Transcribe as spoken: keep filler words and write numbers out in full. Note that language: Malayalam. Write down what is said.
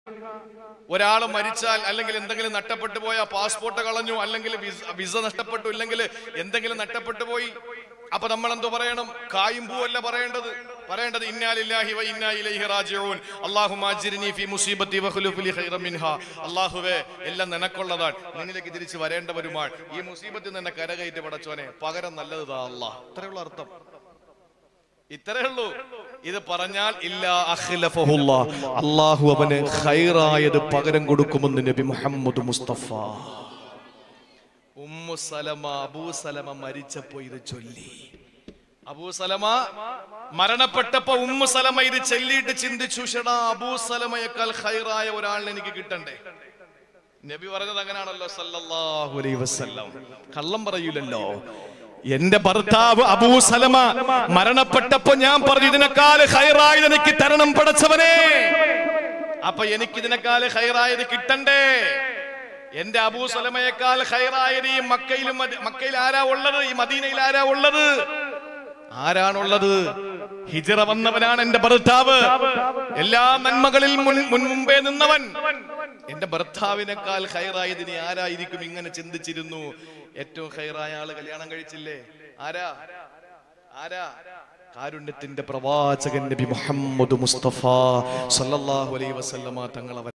ഒരാൾ മരിച്ചാൽ അല്ലെങ്കിൽ എന്തെങ്കിലും നഷ്ടപ്പെട്ടു പോയാൽ പാസ്പോർട്ട് കളഞ്ഞു, അല്ലെങ്കിൽ വിസ നഷ്ടപ്പെട്ടു, ഇല്ലെങ്കിൽ എന്തെങ്കിലും നഷ്ടപ്പെട്ടു പോയി, അപ്പൊ നമ്മൾ എന്തോ പറയണം? കായും പൂവല്ല പറയേണ്ടത്, പറയേണ്ടത് ഇന്നാ ലില്ലാഹി വ ഇന്നാ ഇലൈഹി റാജിഊൻ, അല്ലാഹുമ്മ അജ്രിനി ഫീ മുസീബത്തി വഖ്ലുഫ് ലി ഖൈറൻ മിൻഹാ. അല്ലാഹുവേ, എല്ലാം നിനക്കുള്ളതാണ്, നിന്നിലേക്ക് തിരിച്ചു വരേണ്ടവരുമാണ്, ഈ മുസീബത്തിൽ നിന്ന് കരകയറ്റി പടച്ചോനെ, പകരം നല്ലത് താ അല്ലാഹ്. ഇത്രയുള്ള അർത്ഥം, ഇത്രയേ ഉള്ളൂ. ഇത് പറഞ്ഞാൽ ഇല്ലാ അഖ്ലഫഹുല്ലാഹ്, അല്ലാഹു അവന് ഖൈറായത് പകരം കൊടുക്കുമെന്ന് നബി Muhammad Mustafa. Ummu Salama, Abu Salama മരിച്ചപ്പോ ഇത് ചൊല്ലി. അബൂ സലമ മരണപ്പെട്ടപ്പോ ഉമ്മു സലമ ഇത് ചൊല്ലിയിട്ട് ചിന്തിച്ചു, ഷടാ അബൂ സലമയേക്കാൾ ഖൈറായ ഒരാളിനെ എനിക്ക് കിട്ടണ്ടേ. നബി പറഞ്ഞത് അങ്ങനെയാണല്ലോ സല്ലല്ലാഹു അലൈഹി വസല്ലം, കള്ളം പറയൂലല്ലോ. എന്റെ ഭർത്താവ് അബൂ സലമ മരണപ്പെട്ടപ്പോ ഞാൻ പറഞ്ഞു, ഇതിനേക്കാൾ ഖൈറായത് എനിക്ക് തരണം പടച്ചവനെ. അപ്പൊ എനിക്ക് ഇതിനേക്കാൾ ഖൈറായത് കിട്ടണ്ടേ. എന്റെ അബൂ സലമയേക്കാൾ ഖൈറായത് ഈ മക്കയിലും, മക്കയിൽ ആരാ ഉള്ളത്? ഈ മദീനയിൽ ആരാ ഉള്ളത്? ആരാണുള്ളത്? ഹിജ്റ വന്നവനാണ് എന്റെ ഭർത്താവ്, എല്ലാ നന്മകളിൽ മുൻ മുമ്പേ നിന്നവൻ. എന്റെ ഭർത്താവിനേക്കാൾ ഖൈറായത് ഇനി ആരായിരിക്കും? ഇങ്ങനെ ചിന്തിച്ചിരുന്നു. ഏറ്റവും ഖൈറായ ആള് കല്യാണം കഴിച്ചില്ലേ? ആരാ? ആരാ? കാരുണ്യത്തിന്റെ പ്രവാചകൻ നബി മുഹമ്മദ് മുസ്തഫ സല്ലല്ലാഹു അലൈഹി വസല്ലമ തങ്ങൾ.